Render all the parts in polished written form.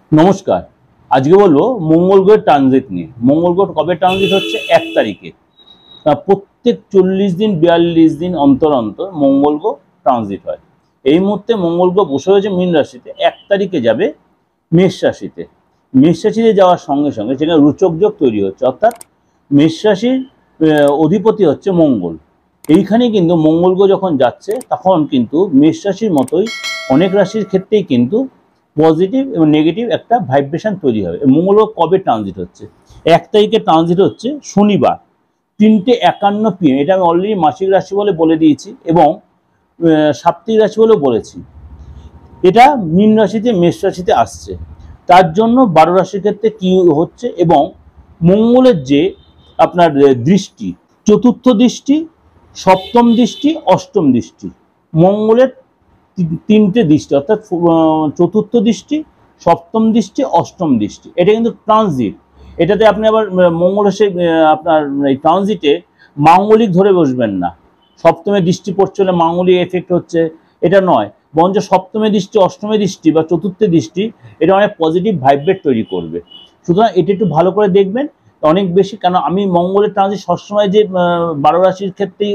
নমস্কার। আজকে বলবো মঙ্গল গ্রহের ট্রানজিট নিয়ে। মঙ্গল গ্রহ কবে ট্রানজিট হচ্ছে? 1 তারিখে। প্রত্যেক 40 দিন 42 দিন অন্তর অন্তর মঙ্গল গ্রহ ট্রানজিট হয়। এই মুহূর্তে মঙ্গল গ্রহ বসে হয়েছে মীন রাশিতে, 1 তারিখে যাবে মেষ রাশিতে। মেষ রাশিতে যাওয়ার সঙ্গে সঙ্গে সেখানে রুচক যোগ তৈরি হচ্ছে, অর্থাৎ মেষ রাশির অধিপতি হচ্ছে মঙ্গল। এইখানে কিন্তু মঙ্গল গ্রহ যখন যাচ্ছে তখন কিন্তু মেষ রাশির মতোই অনেক রাশির ক্ষেত্রেই কিন্তু পজিটিভ এবং নেগেটিভ একটা ভাইব্রেশন তৈরি হবে। মঙ্গল গ্রহ কবে ট্রানজিট হচ্ছে? 1 তারিখে ট্রানজিট হচ্ছে শনিবার 3:51 PM। এটা আমি অলরেডি মাসিক রাশি বলে দিয়েছি এবং সাপ্তাহিক রাশি বলেও বলেছি। এটা মীন রাশিতে মেষ রাশিতে আসছে, তার জন্য 12 রাশির ক্ষেত্রে কি হচ্ছে এবং মঙ্গলের যে আপনার দৃষ্টি, চতুর্থ দৃষ্টি, সপ্তম দৃষ্টি, অষ্টম দৃষ্টি, মঙ্গলের তিনটে দৃষ্টি, অর্থাৎ চতুর্থ দৃষ্টি, সপ্তম দৃষ্টি, অষ্টম দৃষ্টি। এটা কিন্তু ট্রানজিট। এটাতে আপনি আবার মঙ্গল এসে আপনার এই ট্রানজিটে মাঙ্গলিক ধরে বসবেন না, সপ্তমে দৃষ্টি পড়ছে হলে মাঙ্গলিক এফেক্ট হচ্ছে, এটা নয়। বরঞ্চ সপ্তমে দৃষ্টি, অষ্টমে দৃষ্টি বা চতুর্থে দৃষ্টি এটা অনেক পজিটিভ ভাইব্রেট তৈরি করবে। সুতরাং এটা একটু ভালো করে দেখবেন অনেক বেশি, কেন আমি মঙ্গলের ট্রানজিট সবসময় যে 12 রাশির ক্ষেত্রেই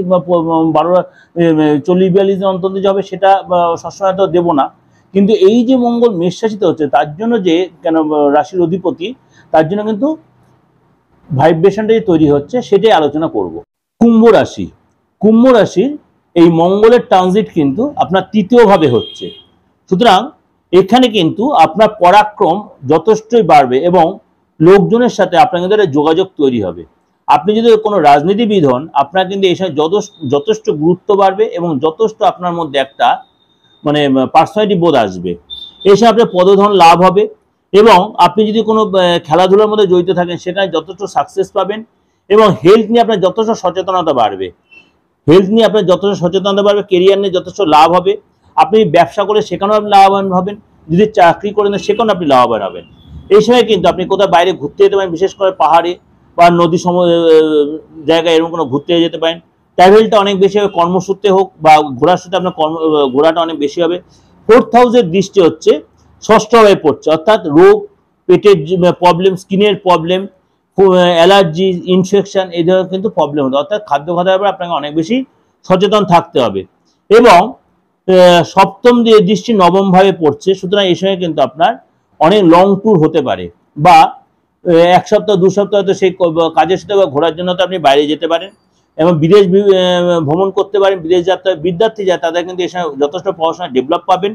40-42 দিন অন্তর যাবে সেটা সবসময় তো দেবো না, কিন্তু এই যে মঙ্গল মেষ রাশিতে হচ্ছে তার জন্য যে কেন রাশির অধিপতি, তার জন্য কিন্তু ভাইব্রেশনটা যে তৈরি হচ্ছে সেটাই আলোচনা করব। কুম্ভ রাশি, কুম্ভ রাশির এই মঙ্গলের ট্রানজিট কিন্তু আপনার তৃতীয় ভাবে হচ্ছে। সুতরাং এখানে কিন্তু আপনার পরাক্রম যথেষ্টই বাড়বে এবং লোকজনের সাথে আপনার কিন্তু একটা যোগাযোগ তৈরি হবে। আপনি যদি কোনো রাজনীতিবিদ হন, আপনার কিন্তু এই সময় যথেষ্ট গুরুত্ব বাড়বে এবং যথেষ্ট আপনার মধ্যে একটা মানে পার্সোনালিটি বোধ আসবে। এই সময় আপনার পদধন লাভ হবে এবং আপনি যদি কোনো খেলাধুলার মধ্যে জড়িত থাকেন সেখানে যথেষ্ট সাকসেস পাবেন এবং হেলথ নিয়ে আপনার যথেষ্ট সচেতনতা বাড়বে। হেলথ নিয়ে আপনার যথেষ্ট সচেতনতা বাড়বে, কেরিয়ার নিয়ে যথেষ্ট লাভ হবে। আপনি ব্যবসা করে সেখানেও আপনি লাভবান হবেন, যদি চাকরি করেন সেখানেও আপনি লাভবান হবেন। এই সময় কিন্তু আপনি কোথাও বাইরে ঘুরতে যেতে পারেন, বিশেষ করে পাহাড়ে বা নদী জায়গায় এরকম কোনো ঘুরতে যেতে পারেন। ট্রাভেলটা অনেক বেশি হবে, কর্মসূত্রে হোক বা ঘোরার সাথে আপনার ঘোরাটা অনেক বেশি হবে। 4th হাউসের দৃষ্টি হচ্ছে ষষ্ঠ ভাবে পড়ছে, অর্থাৎ রোগ, পেটের প্রবলেম, স্কিনের প্রবলেম, অ্যালার্জি, ইনফেকশন, এই ধরনের কিন্তু প্রবলেম হতো। অর্থাৎ খাদ্য খাওয়ার ব্যাপারে আপনাকে অনেক বেশি সচেতন থাকতে হবে এবং সপ্তম দৃষ্টি নবম ভাবে পড়ছে। সুতরাং এই সময় কিন্তু আপনার অনেক লং ট্যুর হতে পারে বা 1 সপ্তাহ 2 সপ্তাহ তো সেই কাজের সাথে বা ঘোরার জন্য তো আপনি বাইরে যেতে পারেন এবং বিদেশ ভ্রমণ করতে পারেন। বিদেশ যাত্রা বিদ্যার্থী যায় তাদের কিন্তু এই সময় যথেষ্ট পড়াশোনা ডেভেলপ পাবেন।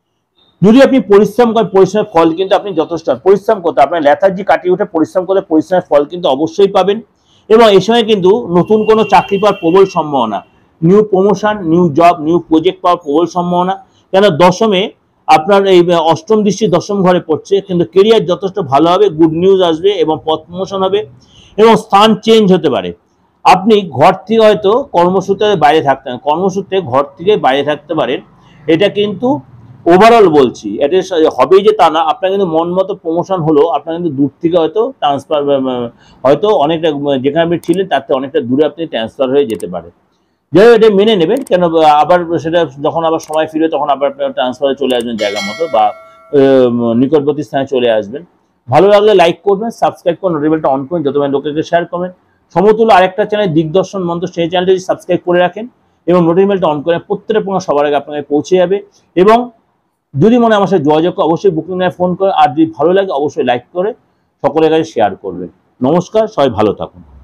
যদি আপনি পরিশ্রম করেন, পরিশ্রমের ফল কিন্তু আপনি যথেষ্ট পরিশ্রম করতে, আপনার লেথার্জি কাটিয়ে উঠে পরিশ্রম করলে পরিশ্রমের ফল কিন্তু অবশ্যই পাবেন এবং এই সময় কিন্তু নতুন কোনো চাকরি পাওয়ার প্রবল সম্ভাবনা, new promotion, new job, new project পাওয়ার প্রবল সম্ভাবনা। কেন দশমে আপনার এই অষ্টম দৃষ্টি দশম ঘরে পড়ছে, কিন্তু কেরিয়ার যথেষ্ট ভালো হবে, গুড নিউজ আসবে এবং পথ প্রমোশন হবে এবং স্থান চেঞ্জ হতে পারে। আপনি ঘর থেকে হয়তো কর্মসূত্রে বাইরে থাকতেন, কর্মসূত্রে ঘর থেকে বাইরে থাকতে পারেন। এটা কিন্তু ওভারঅল বলছি, এটা হবেই যে তা না, আপনার কিন্তু মন মতো প্রমোশন হলো, আপনার কিন্তু দূর থেকে হয়তো ট্রান্সফার, হয়তো অনেকটা যেখানে আপনি ছিলেন তার থেকে অনেকটা দূরে আপনি ট্রান্সফার হয়ে যেতে পারে। যাই হোক, এটা মেনে নেবেন, কেন আবার সেটা যখন আবার সময় ফিরে তখন আবার আপনার ট্রান্সফারে চলে আসবেন জায়গা মতো বা নিকটবর্তী স্থানে চলে আসবেন। ভালো লাগলে লাইক করবেন, সাবস্ক্রাইব করুন, নোটিফিকেশনটা অন করুন, যতবার লোকেকে শেয়ার করবেন। সমতুল্য আরেকটা চ্যানেল দিগদর্শন মন্ত্র, সেই চ্যানেলটি যদি সাবস্ক্রাইব করে রাখেন এবং নোটিফিকেশনটা অন করেন, প্রত্যেকটা পূর্ণ সবার আগে আপনাকে পৌঁছে যাবে। এবং যদি মনে হয় আমার সাথে যোগাযোগ করে অবশ্যই বুকিং নিয়ে ফোন করে, আর যদি ভালো লাগে অবশ্যই লাইক করে সকলের কাছে শেয়ার করবেন। নমস্কার, সবাই ভালো থাকুন।